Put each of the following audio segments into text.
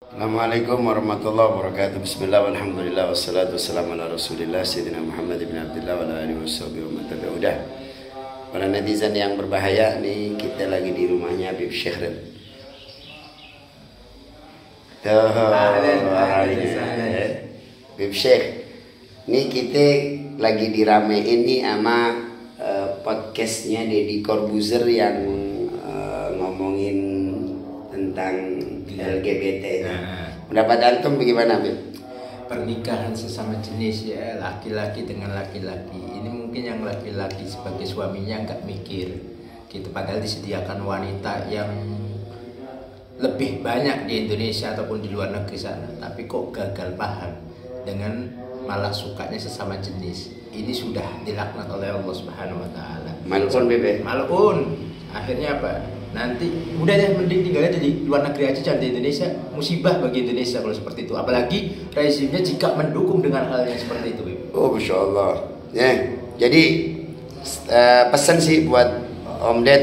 Assalamualaikum warahmatullahi wabarakatuh. Bismillah walhamdulillah wassalatu wassalamu ala rasulillah Sayyidina Muhammad ibn Abdullah wa ala alihi washabihi wa man tabi'ahum. Udah. Para netizen yang berbahaya nih, kita lagi di rumahnya Habib Syekh. Habib Syekh. Nih kita lagi diramein nih sama podcastnya Deddy Corbuzier yang ngomongin tentang LGBT. Pendapat antum bagaimana, Beb? Pernikahan sesama jenis ya, laki-laki dengan laki-laki. Ini mungkin yang laki-laki sebagai suaminya nggak mikir gitu, padahal disediakan wanita yang lebih banyak di Indonesia ataupun di luar negeri sana, tapi kok gagal paham dengan malah sukanya sesama jenis. Ini sudah dilaknat oleh Allah Subhanahu wa taala. Malun, Beb. Malun. Akhirnya apa? Nanti udah deh, mending tinggalnya di luar negeri aja, jangan di Indonesia. Musibah bagi Indonesia kalau seperti itu, apalagi rezimnya jika mendukung dengan hal yang seperti itu. Oh, Masya Allah ya. Jadi pesan sih buat Om Ded,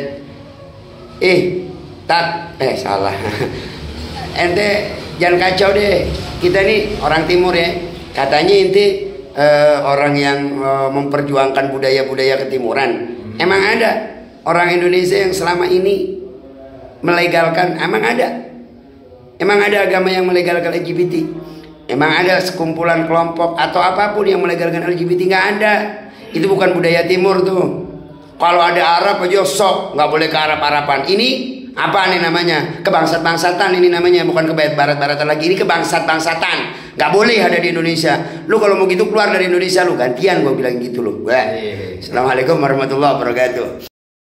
salah. Ente jangan kacau deh, kita nih orang timur ya, katanya inti orang yang memperjuangkan budaya-budaya ketimuran. Emang ada orang Indonesia yang selama ini melegalkan? Emang ada agama yang melegalkan LGBT? Emang ada sekumpulan kelompok atau apapun yang melegalkan LGBT? Nggak ada. Itu bukan budaya timur tuh. Kalau ada Arab aja sok, nggak boleh ke Arab-Araban. Ini apa nih namanya? Kebangsat-bangsatan ini namanya, bukan kebarat-baratan lagi. Ini kebangsat-bangsatan. Nggak boleh ada di Indonesia. Lu kalau mau gitu keluar dari Indonesia lu, gantian gue bilang gitu lu. Assalamualaikum warahmatullahi wabarakatuh.